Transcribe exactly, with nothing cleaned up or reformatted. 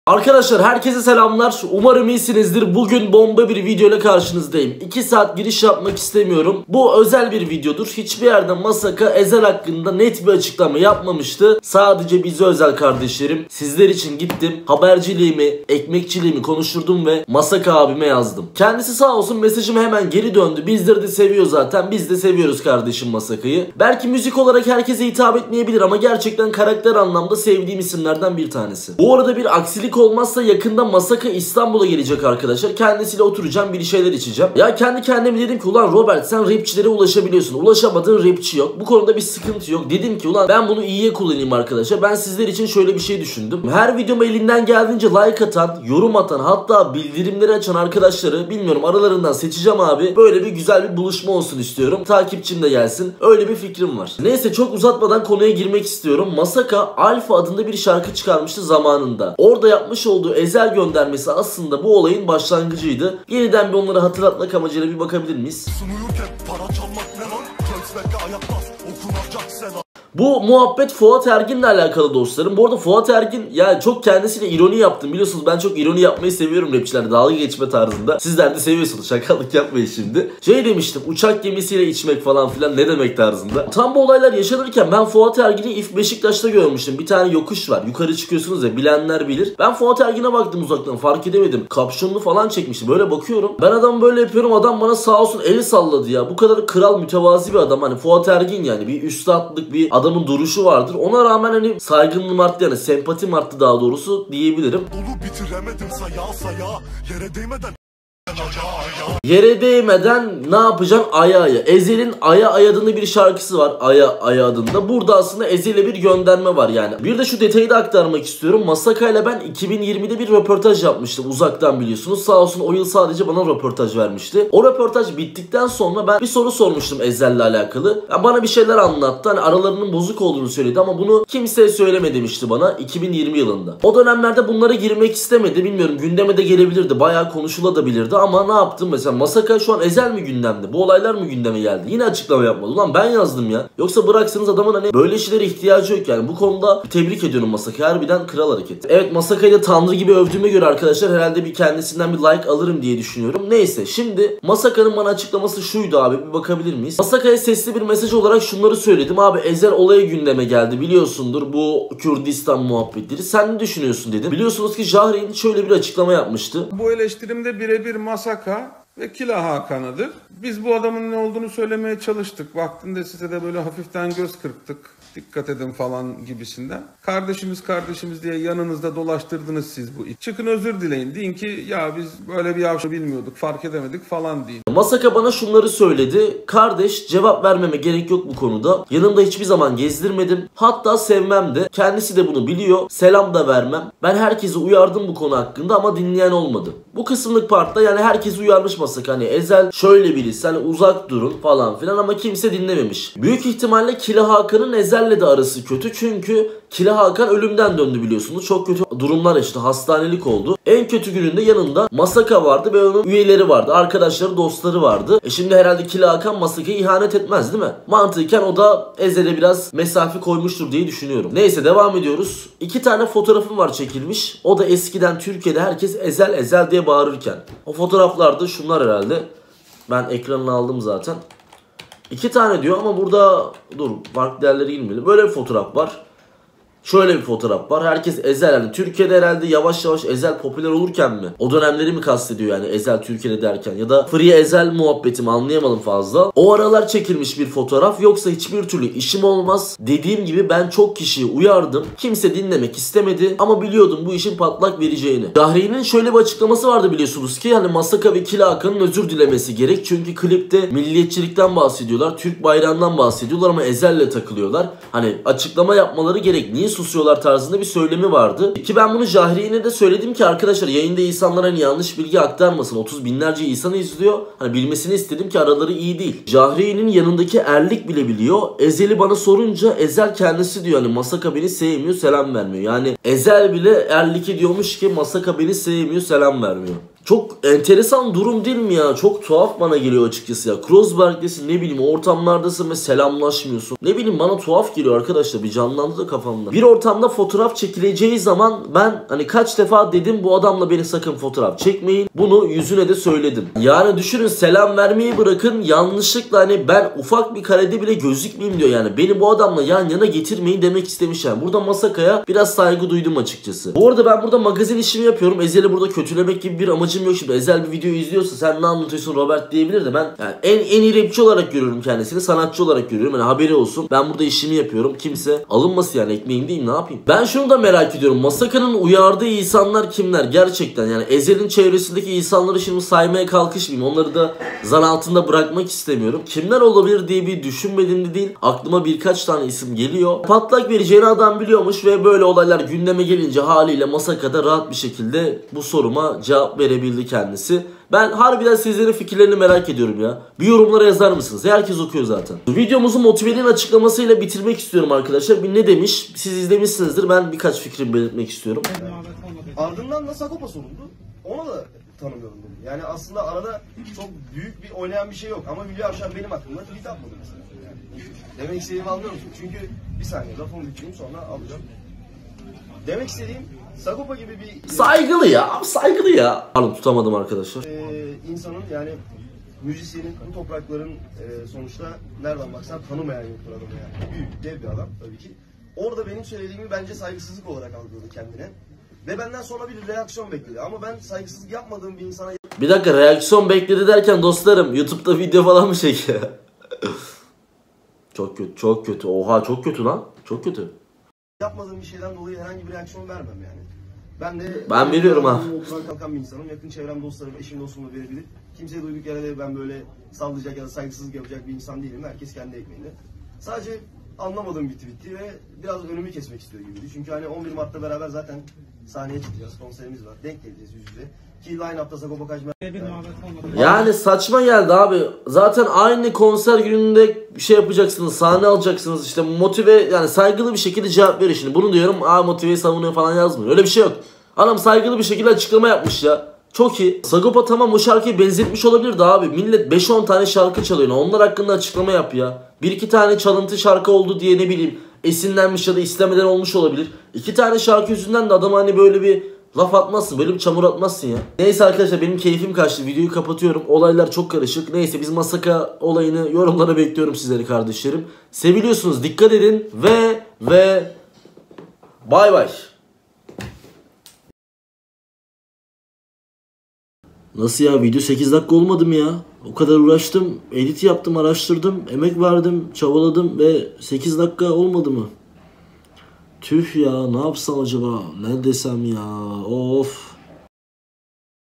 Arkadaşlar herkese selamlar. Umarım iyisinizdir. Bugün bomba bir video ile karşınızdayım. iki saat giriş yapmak istemiyorum. Bu özel bir videodur. Hiçbir yerde Masaka Ezel hakkında net bir açıklama yapmamıştı. Sadece bize özel kardeşlerim. Sizler için gittim. Haberciliğimi, ekmekçiliğimi konuşturdum ve Masaka abime yazdım. Kendisi sağ olsun mesajıma hemen geri döndü. Bizleri de seviyor zaten. Biz de seviyoruz kardeşim Masaka'yı. Belki müzik olarak herkese hitap etmeyebilir ama gerçekten karakter anlamda sevdiğim isimlerden bir tanesi. Bu arada bir aksilik olmazsa yakında Masaka İstanbul'a gelecek arkadaşlar. Kendisiyle oturacağım, bir şeyler içeceğim. Ya kendi kendime dedim ki ulan Robert sen rapçilere ulaşabiliyorsun. Ulaşamadığın rapçi yok. Bu konuda bir sıkıntı yok. Dedim ki ulan ben bunu iyiye kullanayım arkadaşlar. Ben sizler için şöyle bir şey düşündüm. Her videoma elinden geldiğince like atan, yorum atan, hatta bildirimleri açan arkadaşları bilmiyorum aralarından seçeceğim abi. Böyle bir güzel bir buluşma olsun istiyorum. Takipçim de gelsin. Öyle bir fikrim var. Neyse çok uzatmadan konuya girmek istiyorum. Masaka Alfa adında bir şarkı çıkarmıştı zamanında. Orada yapmış olduğu Ezel göndermesi aslında bu olayın başlangıcıydı. Yeniden bir onları hatırlatmak amacıyla bir bakabilir miyiz? Bu muhabbet Fuat Ergin'le alakalı dostlarım. Bu arada Fuat Ergin yani çok kendisiyle ironi yaptım. Biliyorsunuz ben çok ironi yapmayı seviyorum rapçilerde. Dalga geçme tarzında. Sizler de seviyorsunuz. Şakalık yapmayın şimdi. Şey demiştim, uçak gemisiyle içmek falan filan ne demek tarzında. Tam bu olaylar yaşanırken ben Fuat Ergin'i İF Beşiktaş'ta görmüştüm. Bir tane yokuş var. Yukarı çıkıyorsunuz ya, bilenler bilir. Ben Fuat Ergin'e baktım uzaktan. Fark edemedim. Kapşonlu falan çekmişti. Böyle bakıyorum. Ben adam böyle yapıyorum. Adam bana sağ olsun eli salladı ya. Bu kadar kral mütevazi bir adam. Hani Fuat Ergin yani. Bir üstadlık bir adamın duruşu vardır. Ona rağmen hani saygınlığım arttı, yani sempatim arttı daha doğrusu diyebilirim. Dolu bitiremedim saya saya yere değmeden Yere değmeden ne yapacaksın? Aya aya. Ezel'in Aya Aya adında bir şarkısı var. Aya Aya adında. Burada aslında Ezel'e bir gönderme var yani. Bir de şu detayı da aktarmak istiyorum. Masaka ile ben iki bin yirmide bir röportaj yapmıştım. Uzaktan biliyorsunuz. Sağ olsun o yıl sadece bana röportaj vermişti. O röportaj bittikten sonra ben bir soru sormuştum Ezel'le alakalı. Yani bana bir şeyler anlattı. Hani aralarının bozuk olduğunu söyledi ama bunu kimseye söyleme demişti bana iki bin yirmi yılında. O dönemlerde bunlara girmek istemedi. Bilmiyorum, gündeme de gelebilirdi. Bayağı konuşulabilirdi ama ne yaptım mesela? Masaka şu an Ezel mi gündemde? Bu olaylar mı gündeme geldi? Yine açıklama yapmadı. Ulan ben yazdım ya. Yoksa bıraksanız adamın hani böyle şeylere ihtiyacı yok yani. Bu konuda tebrik ediyorum Masaka. Harbiden kral hareket. Evet, Masaka'yı da tanrı gibi övdüğüme göre arkadaşlar herhalde bir kendisinden bir like alırım diye düşünüyorum. Neyse, şimdi Masaka'nın bana açıklaması şuydu abi. Bir bakabilir miyiz? Masaka'ya sesli bir mesaj olarak şunları söyledim. Abi Ezel olayı gündeme geldi. Biliyorsundur bu Kürdistan muhabbetleri. Sen ne düşünüyorsun dedim. Biliyorsunuz ki Jahreyn şöyle bir açıklama yapmıştı. Bu eleştirimde birebir Masaka ve Killa Hakan'ıdır. Biz bu adamın ne olduğunu söylemeye çalıştık. Vaktinde size de böyle hafiften göz kırptık. Dikkat edin falan gibisinden. Kardeşimiz kardeşimiz diye yanınızda dolaştırdınız siz bu iç. Çıkın özür dileyin. Deyin ki ya biz böyle bir yavşa bilmiyorduk, fark edemedik falan deyin. Masaka bana şunları söyledi. Kardeş, cevap vermeme gerek yok bu konuda. Yanımda hiçbir zaman gezdirmedim. Hatta sevmem de. Kendisi de bunu biliyor. Selam da vermem. Ben herkesi uyardım bu konu hakkında ama dinleyen olmadı. Bu kısımlık partta yani herkes uyarmış Masaka. Hani Ezel şöyle birisi, hani uzak durun falan filan ama kimse dinlememiş. Büyük ihtimalle Killa Hakan'ın Ezel'le de arası kötü çünkü Killa Hakan ölümden döndü biliyorsunuz. Çok kötü durumlar yaşadı. Hastanelik oldu. En kötü gününde yanında Masaka vardı ve onun üyeleri vardı. Arkadaşları, dostları vardı. E şimdi herhalde Killa Hakan Masaka'ya ihanet etmez değil mi? Mantıken o da Ezel'e biraz mesafe koymuştur diye düşünüyorum. Neyse, devam ediyoruz. İki tane fotoğrafım var çekilmiş. O da eskiden Türkiye'de herkes Ezel Ezel diye bağırırken. O fotoğraflarda şunlar herhalde. Ben ekranını aldım zaten. İki tane diyor ama burada dur farklı değerleri girmeyelim. Böyle bir fotoğraf var. Şöyle bir fotoğraf var. Herkes Ezel, yani Türkiye'de herhalde yavaş yavaş Ezel popüler olurken mi? O dönemleri mi kastediyor yani Ezel Türkiye'de derken? Ya da Free Ezel muhabbetimi anlayamadım fazla. O aralar çekilmiş bir fotoğraf, yoksa hiçbir türlü işim olmaz. Dediğim gibi ben çok kişiyi uyardım. Kimse dinlemek istemedi ama biliyordum bu işin patlak vereceğini. Jahreyn'in şöyle bir açıklaması vardı biliyorsunuz ki hani Masaka ve Killa Hakan'ın özür dilemesi gerek. Çünkü klipte milliyetçilikten bahsediyorlar. Türk bayrağından bahsediyorlar ama Ezel'le takılıyorlar. Hani açıklama yapmaları gerek. Niye susuyorlar tarzında bir söylemi vardı. Ki ben bunu Jahreyn'e de söyledim ki arkadaşlar yayında insanlara hani yanlış bilgi aktarmasın. otuz binlerce insan izliyor. Hani bilmesini istedim ki araları iyi değil. Jahreyn'in yanındaki Erlik bile biliyor. Ezel'i bana sorunca Ezel kendisi diyor hani Masaka beni sevmiyor, selam vermiyor. Yani Ezel bile Erlik'e diyormuş ki Masaka beni sevmiyor, selam vermiyor. Çok enteresan durum değil mi ya? Çok tuhaf bana geliyor açıkçası ya. Kreuzberg'desin, ne bileyim, ortamlardasın ve selamlaşmıyorsun. Ne bileyim, bana tuhaf geliyor arkadaşlar. Bir canlandı da kafamda. Bir ortamda fotoğraf çekileceği zaman ben hani kaç defa dedim bu adamla beni sakın fotoğraf çekmeyin. Bunu yüzüne de söyledim. Yani düşünün, selam vermeyi bırakın, yanlışlıkla hani ben ufak bir karede bile gözükmeyeyim diyor yani. Beni bu adamla yan yana getirmeyin demek istemiş yani. Burada Masaka'ya biraz saygı duydum açıkçası. Bu arada ben burada magazin işimi yapıyorum. Ezel'i burada kötülemek gibi bir amacım yok şimdi. Ezel bir video izliyorsa sen ne anlatıyorsun Robert diyebilir de ben yani en, en iyi rapçi olarak görüyorum kendisini. Sanatçı olarak görüyorum. Yani haberi olsun. Ben burada işimi yapıyorum. Kimse alınmasın yani, ekmeğim değil, ne yapayım. Ben şunu da merak ediyorum. Masaka'nın uyardığı insanlar kimler? Gerçekten yani Ezel'in çevresindeki insanları şimdi saymaya kalkışmayayım. Onları da zan altında bırakmak istemiyorum. Kimler olabilir diye bir düşünmediğimde değil. Aklıma birkaç tane isim geliyor. Patlak vereceğini adam biliyormuş ve böyle olaylar gündeme gelince haliyle Masaka'da rahat bir şekilde bu soruma cevap verebildi kendisi. Ben harbiden sizlerin fikirlerini merak ediyorum ya. Bir yorumlara yazar mısınız? Herkes okuyor zaten. Videomuzu Motive'nin açıklamasıyla bitirmek istiyorum arkadaşlar. Bir ne demiş? Siz izlemişsinizdir. Ben birkaç fikrimi belirtmek istiyorum. Ardından da Sagopa soruldu. Onu da tanımıyorum dedim. Yani aslında arada çok büyük bir oynayan bir şey yok. Ama Hülya Avşar benim hakkımda tweet atmadı mesela. Yani demek istediğimi anlıyor musun? Çünkü bir saniye lafımı bitireyim sonra alacağım. Demek istediğim Sagopa gibi bir... Saygılı ya. Saygılı ya. Pardon, tutamadım arkadaşlar. Ee, insanın yani müzisyenin bu toprakların e, sonuçta nereden baksan tanımayan yoktur adamı yani. Büyük, dev bir adam tabii ki. Orada benim söylediğimi bence saygısızlık olarak algıladı kendine. Ve benden sonra bir reaksiyon bekledi. Ama ben saygısızlık yapmadığım bir insana... Bir dakika, reaksiyon bekledi derken dostlarım YouTube'da video falan mı çekiyor? Çok kötü, çok kötü. Oha, çok kötü lan. Çok kötü. Yapmadığım bir şeyden dolayı herhangi bir reaksiyon vermem yani. Ben de... Ben veriyorum ha. Oturan kalkan bir insanım. Yakın çevrem, dostlarım, eşim, dostum da verebilir. Kimseye duyduk yere de ben böyle sallayacak ya da saygısızlık yapacak bir insan değilim. Herkes kendi ekmeğinde. Sadece anlamadığım bir tweetti ve biraz önümü kesmek istiyor gibiydi. Çünkü hani on bir Mart'ta beraber zaten sahneye çıkacağız. Konserimiz var. Denk geleceğiz yüz yüze. Ki line-up'ta Sagopa Kajmer... Yani saçma geldi abi. Zaten aynı konser gününde şey yapacaksınız, sahne alacaksınız, işte motive, yani saygılı bir şekilde cevap verin şimdi. Bunu diyorum, aa Motive'yi savunuyor falan yazmıyor. Öyle bir şey yok. Adam saygılı bir şekilde açıklama yapmış ya. Çok iyi. Sagopa tamam o şarkıyı benzetmiş olabilirdi abi. Millet beş on tane şarkı çalıyor. Onlar hakkında açıklama yap ya. Bir iki tane çalıntı şarkı oldu diye ne bileyim esinlenmiş ya da istemeden olmuş olabilir. İki tane şarkı yüzünden de adam hani böyle bir laf atmazsın, böyle bir çamur atmazsın ya. Neyse arkadaşlar, benim keyfim kaçtı. Videoyu kapatıyorum. Olaylar çok karışık. Neyse, biz Masaka olayını yorumlara bekliyorum sizleri kardeşlerim. Seviliyorsunuz. Dikkat edin ve ve bay bay. Nasıl ya, video sekiz dakika olmadı mı ya? O kadar uğraştım, edit yaptım, araştırdım, emek verdim, çabaladım ve sekiz dakika olmadı mı? Tüh ya, ne yapsam acaba? Ne desem ya? Of.